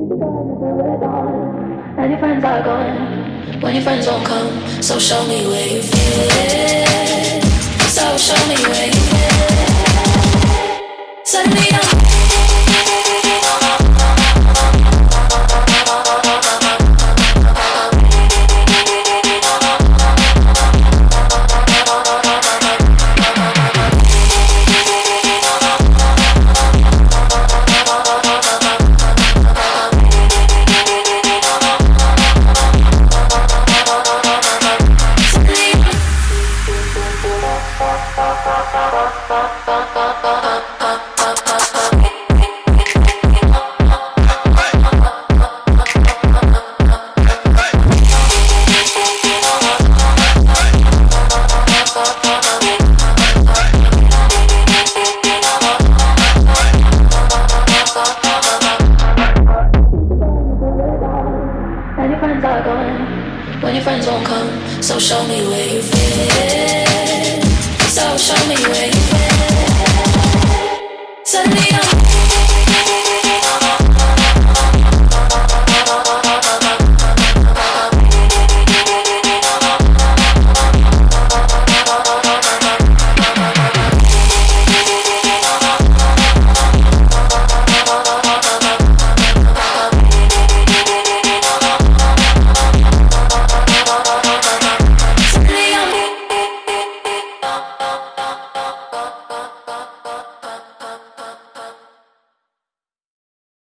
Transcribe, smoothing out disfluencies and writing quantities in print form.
And your friends are gone when your friends won't come. So show me where you fit. So show me where you fit. Suddenly I'm when your friends won't come. So show me where you fit. So show me where you fit. Suddenly